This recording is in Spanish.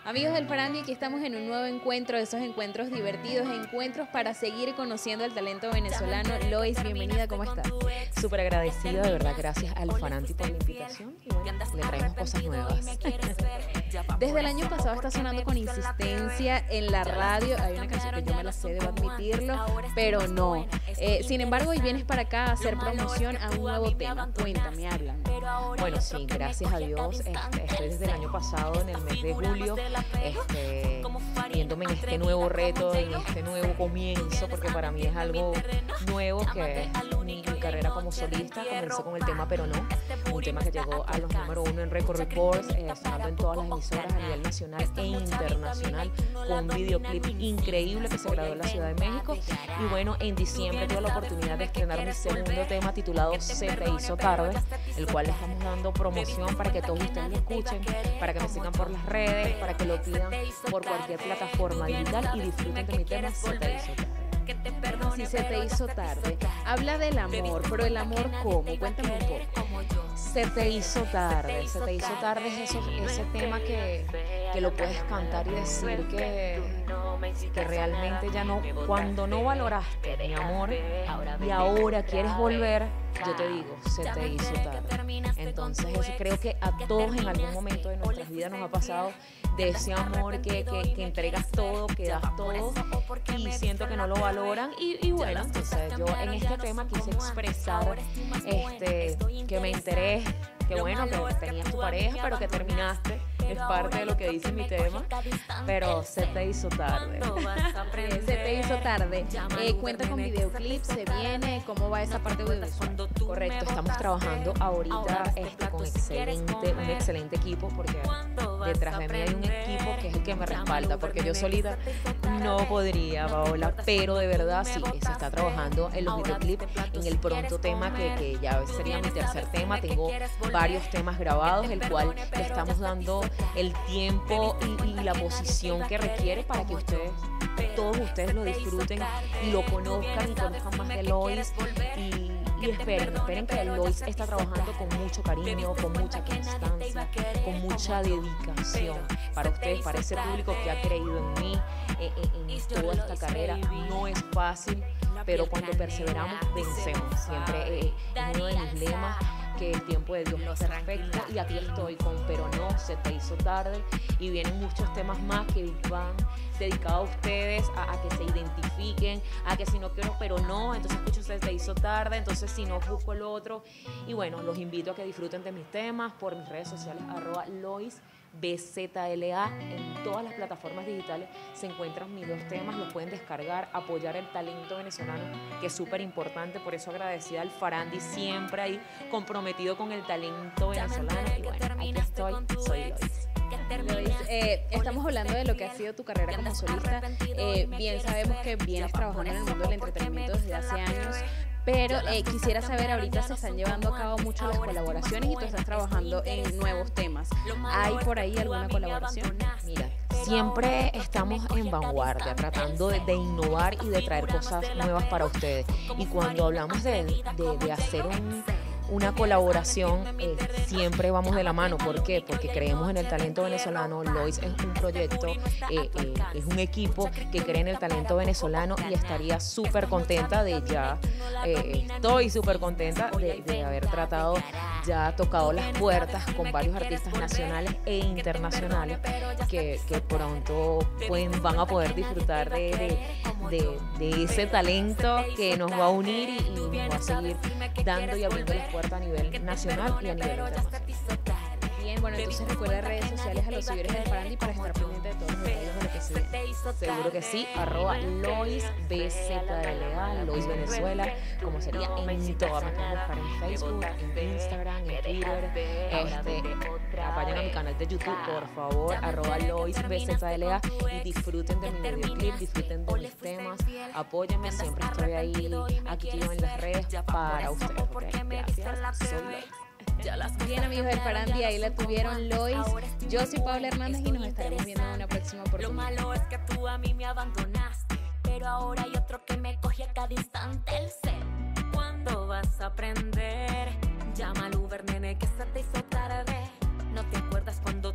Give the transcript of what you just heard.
Amigos del Farandi, aquí estamos en un nuevo encuentro, de esos encuentros divertidos, encuentros para seguir conociendo el talento venezolano. Lois, bienvenida, ¿cómo estás? Súper agradecida, de verdad, gracias al Farandi por la invitación y bueno, le traemos cosas nuevas. Desde el año pasado está sonando con insistencia en la radio. Hay una canción que yo me la sé, debo admitirlo, pero no. Sin embargo, hoy vienes para acá a hacer promoción a un nuevo tema. Cuéntame, háblame. Bueno, sí, gracias a Dios, estoy desde el año pasado, en el mes de julio, viéndome en este nuevo reto, en este nuevo comienzo, porque para mí es algo nuevo, que es mi carrera como solista. Comencé con el tema Pero No, un tema que llegó a los número 1 en Record Reports, sonando en todas las emisoras a nivel nacional e internacional, con un videoclip increíble que se grabó en la Ciudad de México. Y bueno, en diciembre tuve la oportunidad de estrenar mi segundo tema titulado Se Te Hizo Tarde, el cual le estamos dando promoción para que todos ustedes lo escuchen, para que me sigan por las redes, para que lo pidan por cualquier plataforma digital y disfruten de mi tema Se Te Hizo Tarde. Si se te hizo tarde, habla del amor, pero el amor ¿cómo? Cuéntame un poco. Se te hizo tarde es ese tema que lo puedes cantar y decir que realmente ya no, cuando no valoraste mi amor y ahora quieres volver, yo te digo, se te hizo tarde. Entonces eso creo que a todos en algún momento de nuestras vidas nos ha pasado, de ese amor que entregas todo, que das todo y siento que no lo valoran y bueno, entonces yo en este tema quise expresar que me enteré, que bueno, que tenías tu pareja pero que terminaste, es parte de lo que dice mi tema, pero se te hizo tarde. Se te hizo tarde. Cuenta con videoclip, se viene, ¿cómo va esa parte audiovisual? Correcto, estamos trabajando ahorita con un excelente equipo, porque detrás de mí hay un equipo que es el que me respalda, porque yo solita no podría, Paola, pero de verdad sí, se está trabajando en los videoclips, en el pronto tema que ya sería mi tercer tema. Tengo varios temas grabados, el cual le estamos dando el tiempo y la posición que requiere para que todos ustedes lo disfruten y lo conozcan y conozcan más de Lois y esperen que Lois está trabajando con mucho cariño, con mucha constancia, con mucha dedicación para ustedes, para ese público que ha creído en mí, en toda esta carrera. No es fácil, pero cuando perseveramos vencemos. Siempre es uno de mis lemas, que el tiempo de Dios no es perfecto, y aquí estoy con Pero No, Se Te Hizo Tarde, y vienen muchos temas más que van dedicados a ustedes, a que se identifiquen, a que si no quiero Pero No, entonces escucho Se Te Hizo Tarde, entonces si no busco el otro. Y bueno, los invito a que disfruten de mis temas por mis redes sociales, @LoisBZLA. En todas las plataformas digitales se encuentran mis dos temas, los pueden descargar, apoyar el talento venezolano, que es súper importante. Por eso agradecida al Farandi, siempre ahí comprometido con el talento venezolano. Y bueno, aquí estoy, soy Lois. Lois, estamos hablando de lo que ha sido tu carrera como solista. Bien sabemos que vienes trabajando en el mundo del entretenimiento desde hace años, pero quisiera saber, ahorita se están llevando a cabo mucho las colaboraciones y tú estás trabajando en nuevos temas. ¿Hay por ahí alguna colaboración? Mira, siempre estamos en vanguardia, tratando de innovar y de traer cosas nuevas para ustedes. Y cuando hablamos de hacer una colaboración, siempre vamos de la mano. ¿Por qué? Porque creemos en el talento venezolano. Lois es un proyecto, es un equipo que cree en el talento venezolano, y estaría súper contenta estoy súper contenta de haber tocado las puertas con varios artistas nacionales e internacionales que pronto van a poder disfrutar de ese talento que nos va a unir y nos va a seguir dando y abriendo las puertas a nivel nacional y a nivel internacional. Bien, bueno, entonces recuerda redes sociales a los seguidores del Farandi para estar pendiente de todos los detalles de lo que se viene. Seguro que sí, @LoisBZLA, Lois Venezuela, como sería en todas. Me pueden buscar en Facebook, en Instagram, en Twitter. Vayan a mi canal de YouTube, por favor, @LoisBZLA, y disfruten de mi videoclip, disfruten de mis temas, apóyenme, siempre estoy ahí activo en las redes para ustedes. Gracias, soy Lois. Bien, amigos del Farandi, ahí la tuvieron Lois. Yo soy Paola Hernández y nos estaremos viendo en una próxima oportunidad. Lo malo es que tú a mí me abandonaste, pero ahora hay otro que me coge a cada instante el ser. ¿Cuándo vas a aprender? Llama al Uber, nene, que se te hizo tarde. No te acuerdas cuando